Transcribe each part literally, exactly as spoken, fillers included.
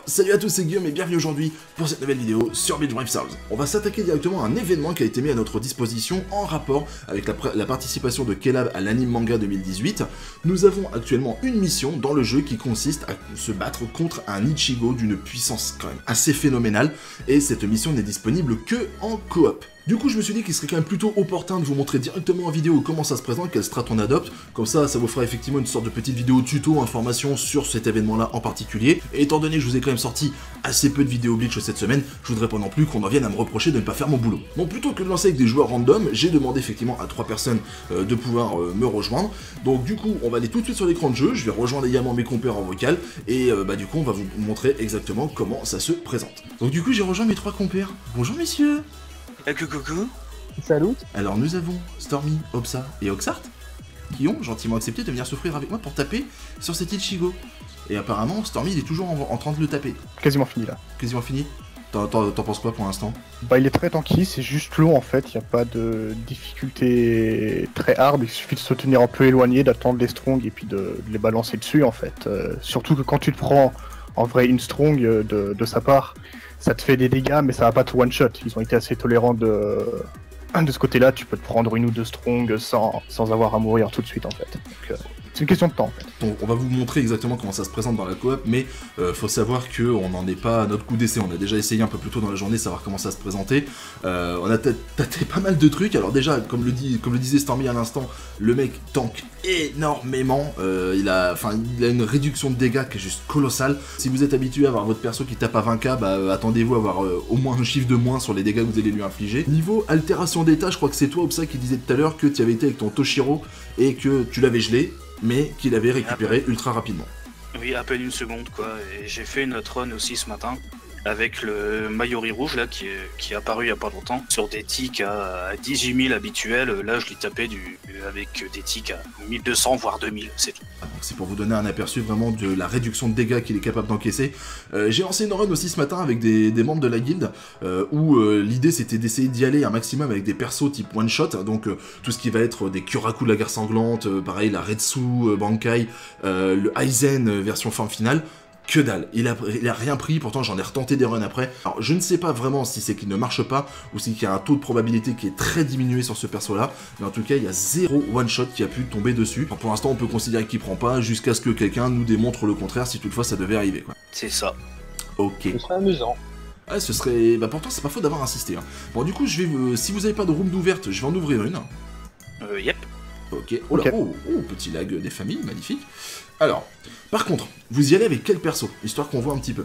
Salut à tous, c'est Guillaume et bienvenue aujourd'hui pour cette nouvelle vidéo sur Beach Brave Souls. On va s'attaquer directement à un événement qui a été mis à notre disposition en rapport avec la, la participation de Kelab à l'anime manga deux mille dix-huit. Nous avons actuellement une mission dans le jeu qui consiste à se battre contre un Ichigo d'une puissance quand même assez phénoménale, et cette mission n'est disponible que en coop. Du coup, je me suis dit qu'il serait quand même plutôt opportun de vous montrer directement en vidéo comment ça se présente, quelle strat on adopte. Comme ça, ça vous fera effectivement une sorte de petite vidéo tuto, information sur cet événement-là en particulier. Et étant donné que je vous ai quand même sorti assez peu de vidéos Bleach cette semaine, je voudrais pas non plus qu'on en vienne à me reprocher de ne pas faire mon boulot. Donc plutôt que de lancer avec des joueurs random, j'ai demandé effectivement à trois personnes euh, de pouvoir euh, me rejoindre. Donc du coup, on va aller tout de suite sur l'écran de jeu, je vais rejoindre également mes compères en vocal, et euh, bah du coup, on va vous montrer exactement comment ça se présente. Donc du coup, j'ai rejoint mes trois compères. Bonjour messieurs. Eh, coucou. Salut. Alors nous avons Stormy, Obsa et Oxart qui ont gentiment accepté de venir s'offrir avec moi pour taper sur cet Ichigo. Et apparemment, Stormy il est toujours en, en train de le taper. Quasiment fini là. Quasiment fini. T'en penses quoi pour l'instant? Bah il est très tanky, c'est juste long en fait, il n'y a pas de difficulté très hard, il suffit de se tenir un peu éloigné, d'attendre les strongs et puis de, de les balancer dessus en fait. Euh, surtout que quand tu te prends en vrai une strong de, de sa part, ça te fait des dégâts mais ça va pas te one shot, ils ont été assez tolérants de... De ce côté-là, tu peux te prendre une ou deux strongs sans, sans avoir à mourir tout de suite en fait. Donc, euh, c'est une question de temps en fait. Donc on va vous montrer exactement comment ça se présente dans la coop, mais euh, faut savoir qu'on n'en est pas à notre coup d'essai. On a déjà essayé un peu plus tôt dans la journée, savoir comment ça se présentait. Euh, on a tâté pas mal de trucs. Alors déjà, comme le, dit, comme le disait Stormy à l'instant, le mec tank énormément. Euh, il, a, il a une réduction de dégâts qui est juste colossale. Si vous êtes habitué à avoir votre perso qui tape à vingt K, bah, euh, attendez-vous à avoir euh, au moins un chiffre de moins sur les dégâts que vous allez lui infliger. Niveau altération d'état, je crois que c'est toi, Opsa, qui disait tout à l'heure que tu avais été avec ton Toshiro et que tu l'avais gelé, mais qu'il avait récupéré ultra rapidement. Oui, à peine une seconde quoi, et j'ai fait notre run aussi ce matin, avec le Mayori rouge là, qui est, qui est apparu il y a pas longtemps, sur des ticks à dix-huit mille habituels, là je l'ai tapé du, avec des ticks à mille deux cents voire deux mille, c'est tout. C'est pour vous donner un aperçu vraiment de la réduction de dégâts qu'il est capable d'encaisser. Euh, j'ai lancé une run aussi ce matin avec des, des membres de la guilde, euh, où euh, l'idée c'était d'essayer d'y aller un maximum avec des persos type one shot, donc euh, tout ce qui va être des Kuraku de la guerre sanglante, euh, pareil la Retsu euh, Bankai, euh, le Aizen euh, version forme finale. Que dalle, il a, il a rien pris, pourtant j'en ai retenté des runs après. Alors je ne sais pas vraiment si c'est qu'il ne marche pas, ou si il y a un taux de probabilité qui est très diminué sur ce perso là, mais en tout cas il y a zéro one shot qui a pu tomber dessus. Alors, pour l'instant on peut considérer qu'il prend pas, jusqu'à ce que quelqu'un nous démontre le contraire si toutefois ça devait arriver quoi. C'est ça. Ok. Ce serait amusant. Ah, ce serait... Bah pourtant c'est pas faux d'avoir insisté. Hein. Bon du coup je vais... Euh, si vous avez pas de room d'ouverte, je vais en ouvrir une. Euh, yep. Ok, oh là, okay. oh, oh, petit lag des familles, magnifique. Alors, par contre, vous y allez avec quel perso, histoire qu'on voit un petit peu?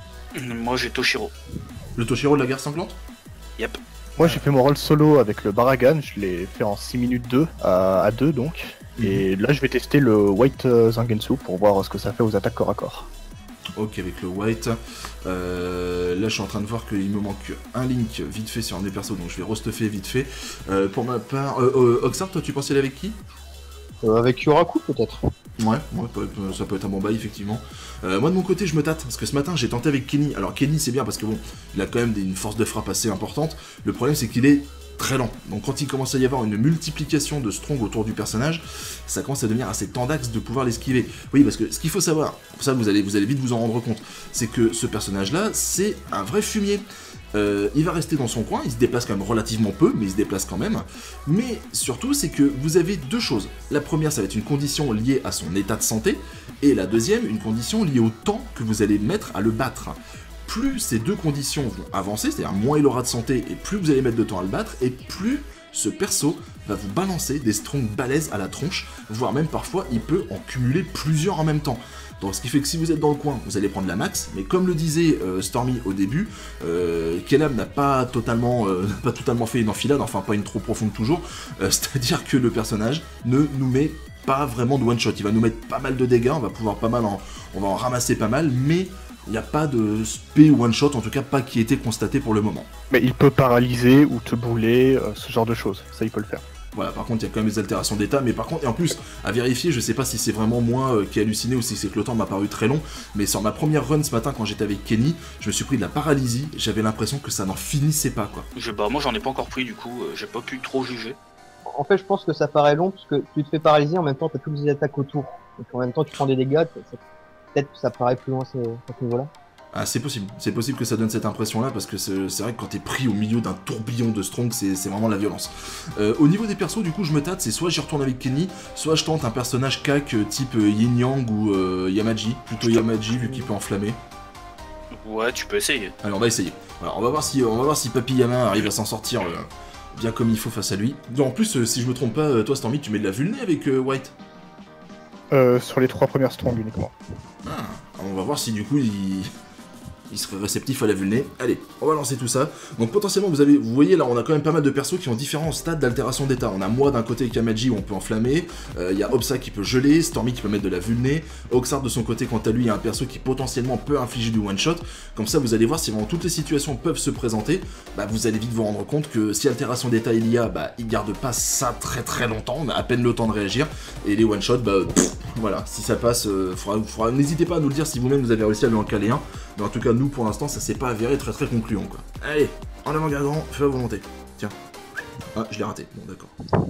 Moi j'ai Toshiro. Le Toshiro de la guerre sanglante? Yep. Moi j'ai fait mon rôle solo avec le Baragan, je l'ai fait en six minutes deux, à, à deux donc. Mm-hmm. Et là je vais tester le White Zangetsu pour voir ce que ça fait aux attaques corps à corps. Ok, avec le White, euh, là je suis en train de voir qu'il me manque un Link vite fait sur un des persos, donc je vais restuffer vite fait. Euh, pour ma part, euh, euh, Oxart, toi tu pensais aller avec qui? euh, Avec Yuraku peut-être. Ouais, ouais, ça peut être un bon bail effectivement. Euh, moi de mon côté je me tâte, parce que ce matin j'ai tenté avec Kenny. Alors Kenny c'est bien parce que bon, il a quand même une force de frappe assez importante. Le problème c'est qu'il est très lent. Donc quand il commence à y avoir une multiplication de strong autour du personnage, ça commence à devenir assez tendax de pouvoir l'esquiver. Oui, parce que ce qu'il faut savoir, pour ça vous allez, vous allez vite vous en rendre compte, c'est que ce personnage-là, c'est un vrai fumier. Euh, il va rester dans son coin, il se déplace quand même relativement peu, mais il se déplace quand même. Mais surtout, c'est que vous avez deux choses. La première, ça va être une condition liée à son état de santé, et la deuxième, une condition liée au temps que vous allez mettre à le battre. Plus ces deux conditions vont avancer, c'est-à-dire moins il aura de santé et plus vous allez mettre de temps à le battre, et plus ce perso va vous balancer des strongs balèzes à la tronche, voire même parfois il peut en cumuler plusieurs en même temps. Donc ce qui fait que si vous êtes dans le coin, vous allez prendre la max, mais comme le disait euh, Stormy au début, euh, Kelab n'a pas totalement, euh, pas totalement fait une enfilade, enfin pas une trop profonde toujours, euh, c'est-à-dire que le personnage ne nous met pas vraiment de one shot, il va nous mettre pas mal de dégâts, on va pouvoir pas mal en, on va en ramasser pas mal, mais il n'y a pas de spé one shot, en tout cas pas qui ait été constaté pour le moment. Mais il peut paralyser ou te brûler, euh, ce genre de choses, ça il peut le faire. Voilà, par contre il y a quand même des altérations d'état, mais par contre, et en plus, à vérifier, je sais pas si c'est vraiment moi euh, qui ai halluciné ou si c'est que le temps m'a paru très long, mais sur ma première run ce matin quand j'étais avec Kenny, je me suis pris de la paralysie, j'avais l'impression que ça n'en finissait pas quoi. Je, bah moi j'en ai pas encore pris du coup, euh, j'ai pas pu trop juger. En fait, je pense que ça paraît long parce que tu te fais paralyser en même temps, tu as toutes les attaques autour. Donc en même temps, tu prends des dégâts, peut-être que ça paraît plus loin à ce niveau-là. Ah, c'est possible, c'est possible que ça donne cette impression-là, parce que c'est c'est vrai que quand t'es pris au milieu d'un tourbillon de strong, c'est c'est vraiment la violence. Euh, au niveau des persos, du coup, je me tâte, c'est soit j'y retourne avec Kenny, soit je tente un personnage cac euh, type euh, Yin Yang ou euh, Yamaji, plutôt Yamaji vu qu'il peut enflammer. Ouais, tu peux essayer. Allez, on va essayer. Alors, on va voir si, on va voir si Papy Yama arrive à s'en sortir euh, bien comme il faut face à lui. En plus, euh, si je me trompe pas, euh, toi, Stormy, tu mets de la vulné avec euh, White. Euh, sur les trois premières strong uniquement. Ah, on va voir si du coup il... il serait réceptif à la vulné. Allez, on va lancer tout ça. Donc potentiellement, vous avez, vous voyez là, on a quand même pas mal de persos qui ont différents stades d'altération d'état. On a moi d'un côté avec Yamaji où on peut enflammer, il euh, y a Obsa qui peut geler, Stormy qui peut mettre de la vulné, Oxart de son côté quant à lui, il y a un perso qui potentiellement peut infliger du one shot. Comme ça, vous allez voir si vraiment toutes les situations peuvent se présenter, bah vous allez vite vous rendre compte que si altération d'état il y a, bah il garde pas ça très très longtemps, on a à peine le temps de réagir, et les one shot, bah pff, voilà, si ça passe, euh, faudra, faudra, n'hésitez pas à nous le dire si vous-même vous avez réussi à lui en caler un, mais en tout cas nous pour l'instant ça s'est pas avéré très très concluant quoi. Allez, en avant Gargan, fais à volonté. Tiens. Ah, je l'ai raté, bon d'accord.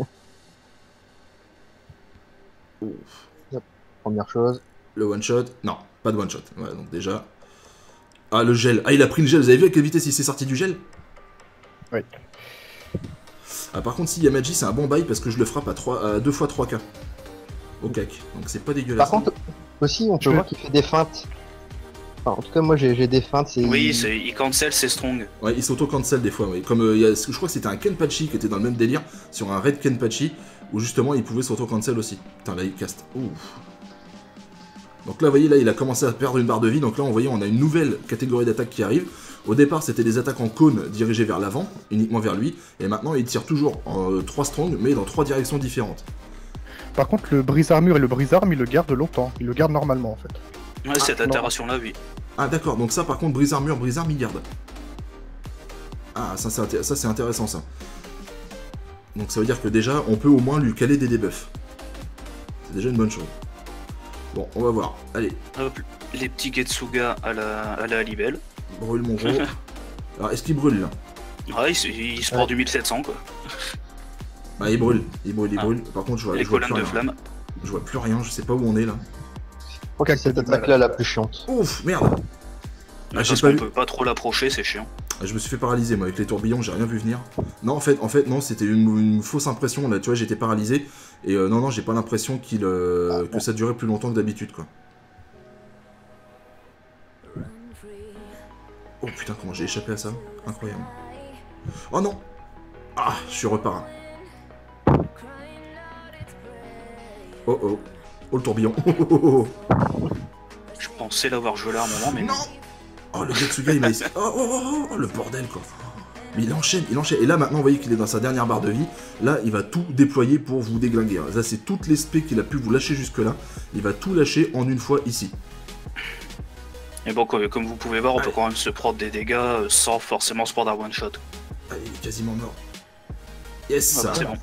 Ouf. Première chose. Le one shot, non, pas de one shot, ouais donc déjà. Ah le gel, ah il a pris le gel, vous avez vu à quelle vitesse il s'est sorti du gel? Oui. Ah par contre si Yamaji c'est un bon bail parce que je le frappe à, trois, à deux fois trois K. Au cac, donc c'est pas dégueulasse. Par contre, aussi on peut voir qu'il fait des feintes. Enfin, en tout cas, moi j'ai des feintes. Oui, il cancel, c'est strong. Ouais, il s'auto-cancel des fois, oui. Comme euh, y a, je crois que c'était un Kenpachi qui était dans le même délire, sur un Red Kenpachi, où justement il pouvait s'auto-cancel aussi. Putain, là il caste. Ouf. Donc là, vous voyez, là il a commencé à perdre une barre de vie, donc là, on voyait, on a une nouvelle catégorie d'attaque qui arrive. Au départ, c'était des attaques en cône dirigées vers l'avant, uniquement vers lui, et maintenant il tire toujours en euh, trois strong, mais dans trois directions différentes. Par contre, le brise-armure et le brise-arme, il le garde longtemps. Il le garde normalement, en fait. Ouais, cette ah, altération-là, oui. Ah d'accord, donc ça par contre, brise-armure, brise-arme, il garde. Ah, ça c'est ça, c'est intéressant ça. Donc ça veut dire que déjà, on peut au moins lui caler des debuffs. C'est déjà une bonne chose. Bon, on va voir. Allez. Hop, les petits Getsuga à la, à la Libelle. Brûle mon gros. Alors, est-ce qu'il brûle là? Ouais, il, se- il se prend du mille sept cents quoi. Ah, il brûle, il brûle, il Ah. brûle. Par contre, je vois, Les je vois colonnes plus de rien. flamme. Je vois plus rien, je sais pas où on est là. Je crois que c'est cette attaque-là la plus chiante. Ouf, merde. Ah, j'ai Parce pas qu'on vu. peut pas trop l'approcher, c'est chiant. Je me suis fait paralyser moi avec les tourbillons, j'ai rien vu venir. Non en fait, en fait non, c'était une, une fausse impression là, tu vois, j'étais paralysé et euh, non non, j'ai pas l'impression qu'il euh, que ça durait plus longtemps que d'habitude quoi. Oh putain, comment j'ai échappé à ça? Incroyable. Oh non. Ah, je suis reparti. Oh oh. Oh le tourbillon. Oh, oh, oh, oh. Je pensais l'avoir gelé à un moment, mais Non. Oh le Getsuga il m'a essayé. Oh, oh, oh, oh, le bordel quoi. Mais il enchaîne, il enchaîne. Et là maintenant vous voyez qu'il est dans sa dernière barre de vie. Là il va tout déployer pour vous déglinguer. Là c'est toute l'esprit qu'il a pu vous lâcher jusque là. Il va tout lâcher en une fois ici. Et bon, comme comme vous pouvez voir, on Allez. peut quand même se prendre des dégâts euh, sans forcément se prendre un one shot. Allez, il est quasiment mort. Yes. Ah bah, c'est bon.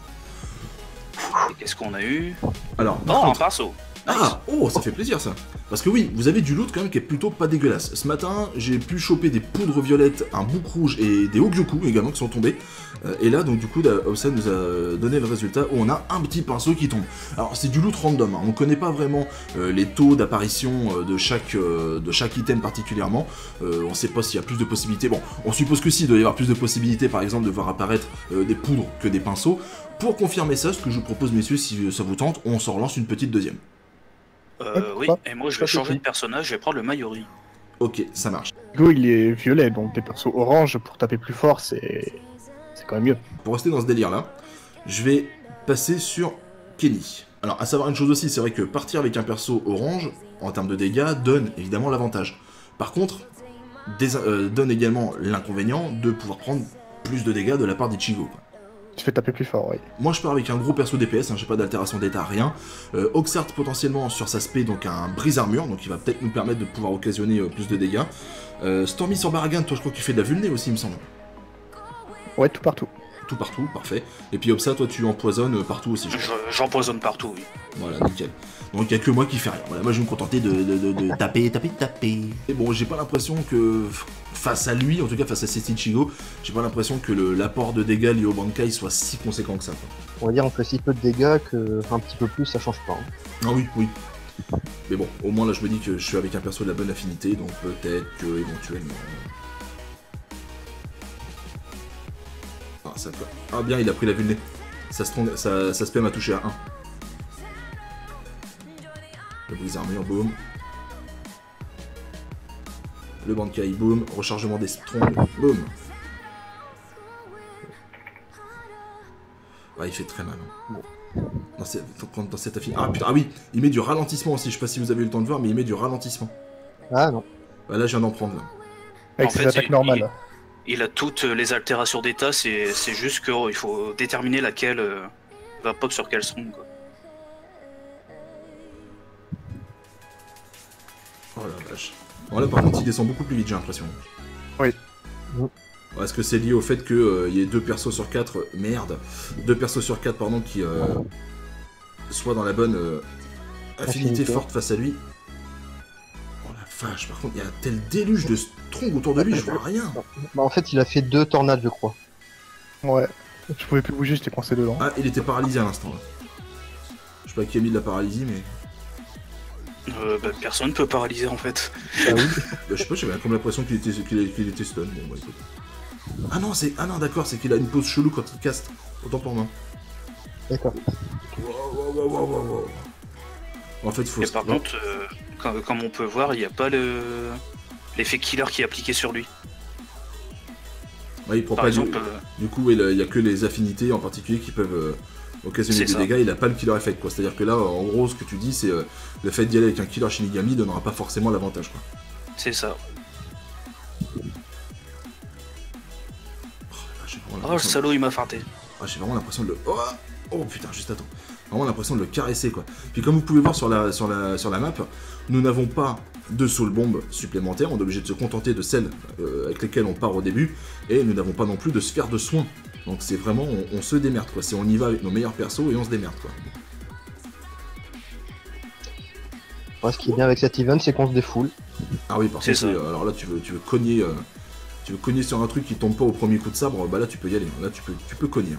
Et qu'est-ce qu'on a eu? Alors, Oh, par un contre- pinceau. Ah, oh, ça fait plaisir ça. Parce que oui, vous avez du loot quand même qui est plutôt pas dégueulasse. Ce matin, j'ai pu choper des poudres violettes, un bouc rouge et des Hogyoku également qui sont tombés. Euh, et là, donc du coup, Obsa nous a donné le résultat où on a un petit pinceau qui tombe. Alors c'est du loot random, hein. On connaît pas vraiment euh, les taux d'apparition euh, de chaque euh, de chaque item particulièrement. Euh, on sait pas s'il y a plus de possibilités. Bon, on suppose que si, il doit y avoir plus de possibilités, par exemple, de voir apparaître euh, des poudres que des pinceaux. Pour confirmer ça, ce que je vous propose, messieurs, si ça vous tente, on s'en relance une petite deuxième. Euh, oui, et moi je vais changer de personnage, je vais prendre le Mayori. Ok, ça marche. Go, il est violet, donc des persos orange pour taper plus fort, c'est c'est quand même mieux. Pour rester dans ce délire-là, je vais passer sur Kenny. Alors, à savoir une chose aussi, c'est vrai que partir avec un perso orange, en termes de dégâts, donne évidemment l'avantage. Par contre, dés- euh, donne également l'inconvénient de pouvoir prendre plus de dégâts de la part d'Ichigo. quoi. Tu fais taper plus fort, oui. Moi je pars avec un gros perso D P S, hein, j'ai pas d'altération d'état, rien. Euh, Oxart potentiellement sur sa spé, donc un brise-armure, donc il va peut-être nous permettre de pouvoir occasionner euh, plus de dégâts. Euh, Stormy sur Baragan, toi je crois que tu fais de la vulné aussi il me semble. Ouais, tout partout. Tout partout, parfait. Et puis Obsa, toi tu empoisonnes euh, partout aussi. je crois. Je- J'empoisonne partout, oui. Voilà, nickel. Donc il n'y a que moi qui fais rien. Voilà, moi je vais me contenter de, de, de, de taper, taper, taper. Et bon, j'ai pas l'impression que face à lui, en tout cas face à cet Ichigo, j'ai pas l'impression que le- l'apport de dégâts lié au Bankai soit si conséquent que ça. quoi. On va dire on fait si peu de dégâts que un petit peu plus ça change pas. hein. Ah oui, oui. Mais bon, au moins là je me dis que je suis avec un perso de la bonne affinité, donc peut-être que éventuellement... Ah, ça peut... ah bien, il a pris la vulné. Ça se, trompe... ça... ça se P M a touché à un. Le brise armure, boum. Le Bankai, boum. Rechargement des strongs, boum. Ah, il fait très mal. Hein. Bon. Dans, cette... dans cette affinité... Ah putain, ah oui, il met du ralentissement aussi. Je sais pas si vous avez eu le temps de voir, mais il met du ralentissement. Ah non. Bah, là, je viens d'en prendre. Là. Avec En ses fait, attaques il- normales. Il, il a toutes les altérations d'état, c'est c'est juste qu'il faut déterminer laquelle euh, va pop sur quel strong. Quoi. Oh la vache. Bon, là, par contre, il descend beaucoup plus vite, j'ai l'impression. Oui. Ouais, est-ce que c'est lié au fait qu'il euh, y ait deux persos sur quatre, euh, merde, deux persos sur quatre, pardon, qui euh, soient dans la bonne euh, affinité Affinité. forte face à lui. Oh la vache, par contre, il y a un tel déluge de strong autour de lui, je vois rien. Bah, en fait, il a fait deux tornades, je crois. Ouais. Je pouvais plus bouger, j'étais coincé dedans. Ah, il était paralysé à l'instant, là. Je sais pas qui a mis de la paralysie, mais... Euh, bah, personne peut paralyser en fait. Ah oui. Bah, je sais pas, j'avais comme l'impression qu'il était, qu'il qu'il était stun. Bon, bah, écoute. Ah non, c'est... Ah non, d'accord, c'est qu'il a une pose chelou quand il caste. Autant pour moi. D'accord. Wow, wow, wow, wow, wow, wow. En fait, il faut... Et par contre, euh, comme, comme on peut voir, il n'y a pas le l'effet killer qui est appliqué sur lui. Ouais, il prend Par pas exemple, du... euh, du coup, ouais, il n'y a que les affinités en particulier qui peuvent euh, occasionner C'est des ça. dégâts. Il a pas le killer effect, quoi. C'est-à-dire que là, en gros, ce que tu dis, c'est euh, le fait d'y aller avec un killer Shinigami donnera pas forcément l'avantage, quoi. c'est ça. Ah, j'ai vraiment Oh le l'impression de- salaud, il m'a feinté. ah, j'ai vraiment l'impression de le... Oh, oh putain, juste attends. Vraiment l'impression de le caresser, quoi. Puis comme vous pouvez voir sur la, sur la, sur la map, nous n'avons pas de soul bomb supplémentaires. On est obligé de se contenter de celles euh, avec lesquelles on part au début. Et nous n'avons pas non plus de sphère de soins. Donc c'est vraiment... On, on se démerde, quoi. C'est on y va avec nos meilleurs persos et on se démerde, quoi. Ouais, ce qui est bien avec cet event, c'est qu'on se défoule. Ah oui, par C'est contre, ça. oui, alors là, tu veux, tu veux cogner... euh, tu veux cogner sur un truc qui tombe pas au premier coup de sabre, bah là, tu peux y aller. Là, tu peux, tu peux cogner.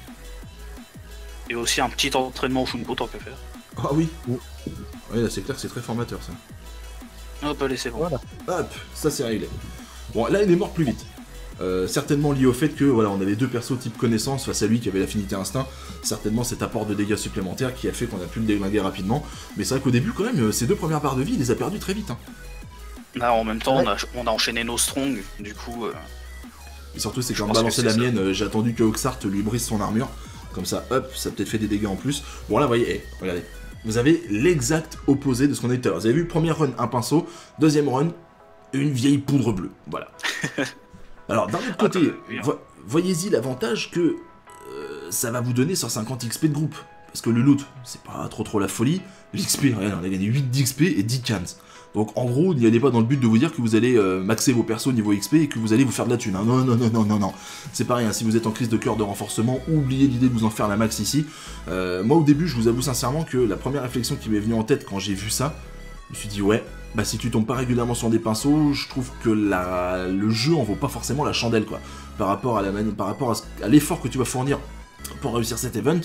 Et aussi un petit entraînement au Shunpo tant qu'à faire. Ah oui. Oui. Oui, là, c'est clair que c'est très formateur, ça. Hop, allez, c'est bon. Voilà. Hop, ça c'est réglé. Bon, là il est mort plus vite. Euh, certainement lié au fait que voilà, on avait deux persos type connaissance face à lui qui avait l'affinité instinct. Certainement cet apport de dégâts supplémentaires qui a fait qu'on a pu le déglinguer rapidement. Mais c'est vrai qu'au début, quand même, ces deux premières barres de vie, il les a perdues très vite. Hein. Là, en même temps, Ouais. on, a, on a enchaîné nos strong, du coup. euh, Et surtout, c'est Je quand je pense que balançais c'est la ça. mienne, euh, j'ai attendu que Oxart lui brise son armure. Comme ça, hop, ça a peut-être fait des dégâts en plus. Bon, là, vous voyez, eh, regardez. Vous avez l'exact opposé de ce qu'on a dit tout à l'heure. Vous avez vu, première run, un pinceau. Deuxième run, une vieille poudre bleue. Voilà. Alors, d'un autre côté, Ah, bah, oui, hein. vo- voyez-y l'avantage que euh, ça va vous donner cent cinquante X P de groupe. Parce que le loot, c'est pas trop trop la folie. L'X P, regarde, on a gagné huit d'X P et dix cans. Donc en gros, n'y allez pas dans le but de vous dire que vous allez euh, maxer vos persos niveau X P et que vous allez vous faire de la thune. Hein. Non, non, non, non, non, non. C'est pas rien. Si vous êtes en crise de cœur de renforcement, oubliez l'idée de vous en faire la max ici. Euh, moi, au début, je vous avoue sincèrement que la première réflexion qui m'est venue en tête quand j'ai vu ça, je me suis dit, ouais, bah si tu tombes pas régulièrement sur des pinceaux, je trouve que la... le jeu en vaut pas forcément la chandelle, quoi. Par rapport à la mani- par rapport à, ce- à l'effort que tu vas fournir pour réussir cet event.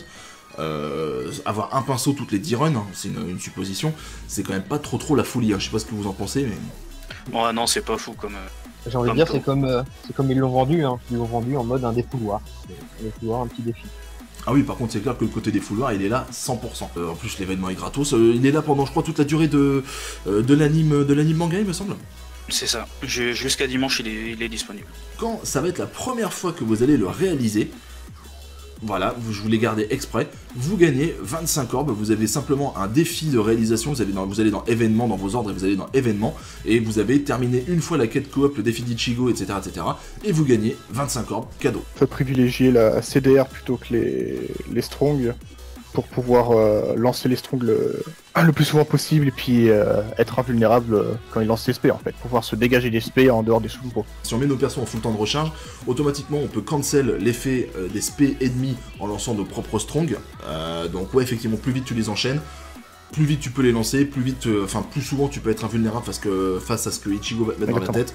Euh, avoir un pinceau toutes les dix runs, hein, c'est une, une supposition, c'est quand même pas trop trop la folie, hein. Je sais pas ce que vous en pensez, mais... Oh non, c'est pas fou comme. euh, J'ai envie de Comme dire, toi. c'est comme, euh, c'est comme ils l'ont vendu, hein. Ils l'ont vendu en mode un défouloir. Un défouloir, un petit défi. Ah oui, par contre, c'est clair que le côté des fouloirs, il est là cent pour cent. Euh, en plus, l'événement est gratos, euh, il est là pendant, je crois, toute la durée de, euh, de l'anime de l'anime manga, il me semble. C'est ça. Ju- Jusqu'à dimanche, il est, il est disponible. Quand ça va être la première fois que vous allez le réaliser, voilà, vous- je vous l'ai gardé exprès, vous gagnez vingt-cinq orbes, vous avez simplement un défi de réalisation, vous allez dans, vous allez dans événements, dans vos ordres, et vous allez dans événements, et vous avez terminé une fois la quête coop, le défi d'Ichigo, et cetera, et cetera, et vous gagnez vingt-cinq orbes, cadeau. On peut privilégier la C D R plutôt que les, les Strong pour pouvoir euh, lancer les Strong le, le plus souvent possible et puis euh, être invulnérable euh, quand ils lancent les S P en fait, pouvoir se dégager des S P en dehors des sous-compos. Si on met nos persos en full temps de recharge, automatiquement on peut cancel l'effet euh, des spé ennemis en lançant nos propres strong. Euh, donc ouais, effectivement, plus vite tu les enchaînes, plus vite tu peux les lancer, plus vite, euh, enfin plus souvent tu peux être invulnérable parce que face à ce que Ichigo va te mettre dans la Exactement. tête.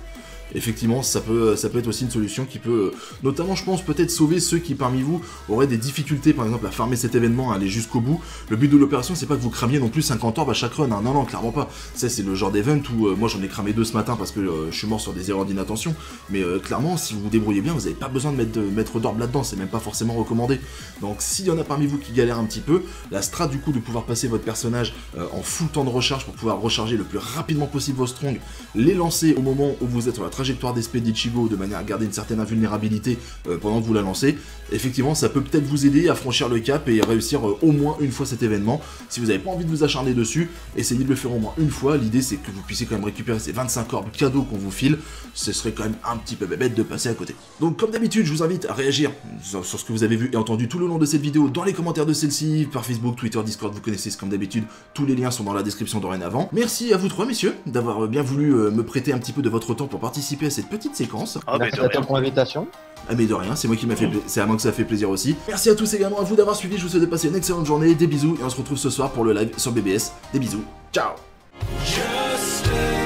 effectivement, ça peut, ça peut être aussi une solution qui peut, euh, notamment, je pense, peut-être sauver ceux qui, parmi vous, auraient des difficultés, par exemple, à farmer cet événement, à aller jusqu'au bout. Le but de l'opération, c'est pas que vous cramiez non plus cinquante orbes à chaque run, hein. Non, non, clairement pas. Ça, c'est le genre d'event où, euh, moi, j'en ai cramé deux ce matin parce que euh, je suis mort sur des erreurs d'inattention. Mais euh, clairement, si vous vous débrouillez bien, vous n'avez pas besoin de mettre, de mettre d'orbe là-dedans, c'est même pas forcément recommandé. Donc, s'il y en a parmi vous qui galèrent un petit peu, la strat, du coup, de pouvoir passer votre personnage euh, en full temps de recharge pour pouvoir recharger le plus rapidement possible vos strongs, les lancer au moment où vous êtes sur la trajectoire d'E S P d'Ichigo de manière à garder une certaine invulnérabilité euh, pendant que vous la lancez, effectivement ça peut peut-être vous aider à franchir le cap et réussir euh, au moins une fois cet événement. Si vous n'avez pas envie de vous acharner dessus, essayez de le faire au moins une fois. L'idée c'est que vous puissiez quand même récupérer ces vingt-cinq orbes cadeaux qu'on vous file, ce serait quand même un petit peu bête de passer à côté. Donc comme d'habitude, je vous invite à réagir sur, sur ce que vous avez vu et entendu tout le long de cette vidéo dans les commentaires de celle-ci, par Facebook, Twitter, Discord, vous connaissez comme d'habitude, tous les liens sont dans la description dorénavant. Merci à vous trois messieurs d'avoir bien voulu euh, me prêter un petit peu de votre temps pour participer à cette petite séquence. Ah, Merci à toi pour l'invitation. Ah mais de rien, c'est moi qui m'a fait c'est à moi que ça fait plaisir aussi. Merci à tous également à vous d'avoir suivi, je vous souhaite de passer une excellente journée, des bisous et on se retrouve ce soir pour le live sur B B S. Des bisous, ciao. Just